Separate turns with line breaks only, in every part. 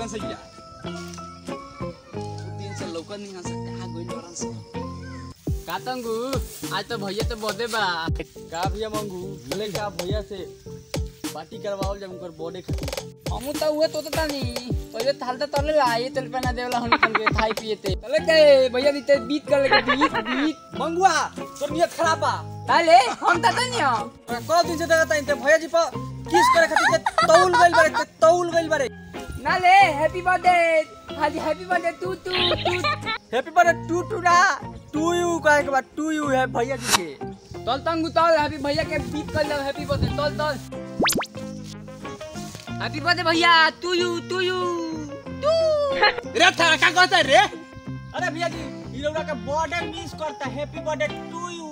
सैया दिन से लौका नहीं हंस कहां गइल बरन से कातंगू आज तो भैया तो बर्थडे बा का भैया मंगू बोले का भैया से पार्टी करवाओ जब उनकर बर्थडे खातिर हमू तो हुए तो तानी पहले थाल तो तले आए तेल पना देवला हनी के खाई पिएते चले के भैया दी ते बीत कर ले बीत मंगुआ तोर नियत खराब बा ताले हम त नहीं हो को दिन से देखता इनते भैया जी पर किस करे खातिर तौल गइल बारे नाले हैप्पी बर्थडे हाजी happy birthday to happy birthday to ना टू यू कहे के बाद टू यू है भैया जी के तल तंगू तल हैप्पी भैया के बीत कर ले हैप्पी बर्थडे तल हैप्पी बर्थडे भैया टू यू रे थारा का कहता रे अरे भैया जी ये लोग का बर्थडे मिस करता हैप्पी बर्थडे टू यू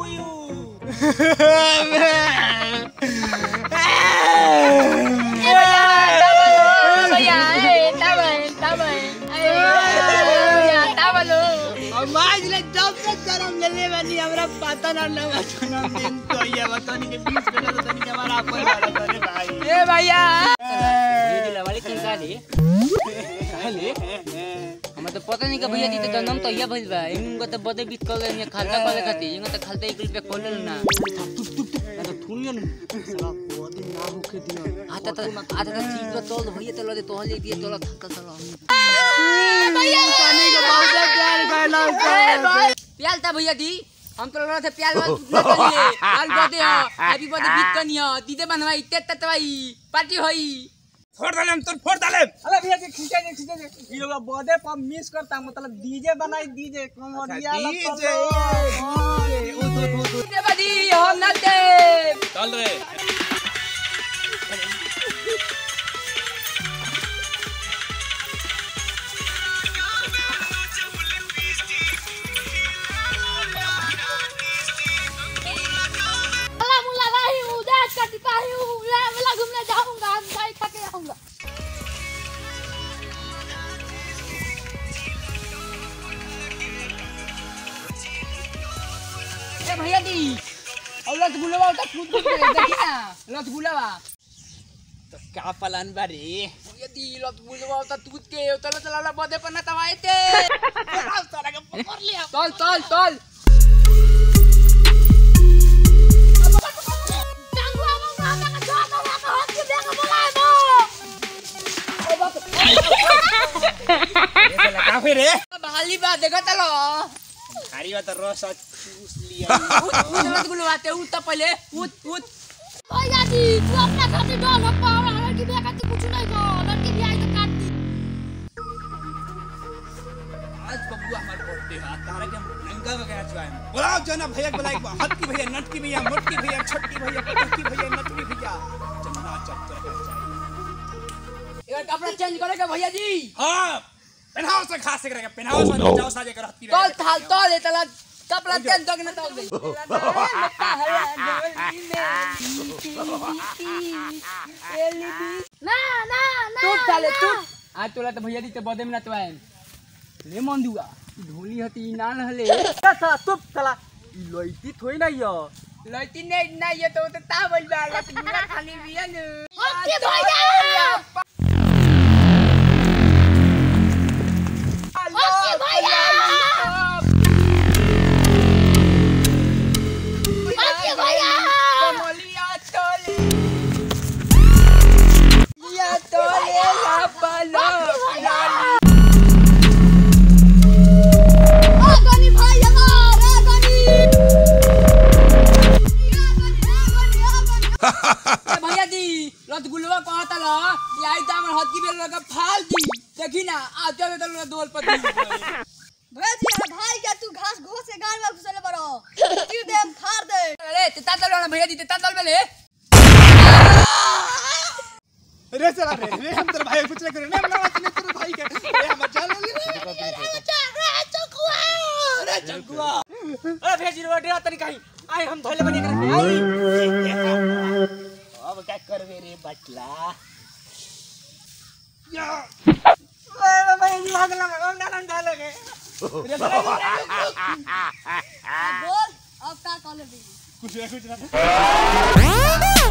भैया माज ले जब से गरम लेले वाली हमरा पता ना लगा जन्मदिन तो ये बतानी के 20 बेटा तो तनी हमारा पर वाला रे भाई ए भैया ये दिला वाली किनका ले ले हम तो पता नहीं के भैया जी तो जन्म तो ये भइल बा इनका तो बर्थडे बीत कर ले खालता करे खाती इनका तो खालता 1 रुपया खोल ना तो थुनियो ना साला बर्थडे ना होके दियो आता तो ठीक तो चल भैया तो ले तो ले दिए तो थका चलो भैया पानी के बहुत प्यार करना प्याल था भैया दी हम तो रहा थे प्याल प्याल बर्थडे हो हैप्पी बर्थडे बीत कनियो दीदे बनवाई ततवाई पार्टी होई फोड़ डाले हम तो फोड़ डाले अरे भैया जी खींचे ये लोग बर्थडे पर मिस करता मतलब डीजे बनाई डीजे कमोडिया डीजे डीजे बदी हम नाचते चल रे
घूमने जाऊंगा हम गाय खा के आऊंगा
ए भैया दी और रसगुल्ला उठा कूद देखी ना रसगुल्ला तो क्या प्लान बारे भैया दी रसगुल्ला उठा कूद के चला बर्थडे पर ना तवाए थे सारा के पकड़ लिया चल रे बहाली बात देखा चलो खारी बात रस चूस लिया रसगुल्ला आते उठ तो पहले उठ
भैया जी तू अपना खातिर डॉल हम पावरा लड़की बियाह करके कुछ नहीं को लड़की बियाह तो काट दी
आज बबुआ हमार बर्थडे है तारा के लंगा वगैरह चुआए बुलाओ जना भैया बुलाई हाथ की भैया नट की भैया मोट की भैया छोटी भैया पटकी भैया नटकी भैया चन्ना चक्कर ये कपड़ा चेंज करेगा भैया जी हां पहनाओ से खास से करेगा पहनाओ से जाओ साजे कर हत्ती तो ले चला कपड़ा चेंज करके ना तो गई
ना
टूट डाले टूट आज तोला तो भैया दी तो बदे में ना तो आए ले मन दुआ ढोली हती नान हले सा चुप चला लइती थोई ना यो लइती नहीं ना ये तो ता बोल बा गुला खाली बिया न
ओके भैया
भैया दी रसगुल्ला कहता लो आई तो हमर हाथ की बेल लगा फाल दी देखी ना आ चले तो दोल पर
भैया जी भाई क्या तू घास घोस के गाल में घुसले बरो तू दे हम फाड़ दे
अरे तेता चल ना भैया दी तेता चल बेले
रे चला रे हम तेरे भाई कुछ नहीं करे ना तेरे भाई के ए हम चल रे
चकुआ अरे भेजी रो डेरा तनी कहीं आए हम धोले बनी कर अब क्या करबे रे बटला या ए भाई भाग लगा हम ना डालोगे
बोल अब का कॉल दी
कुछ ना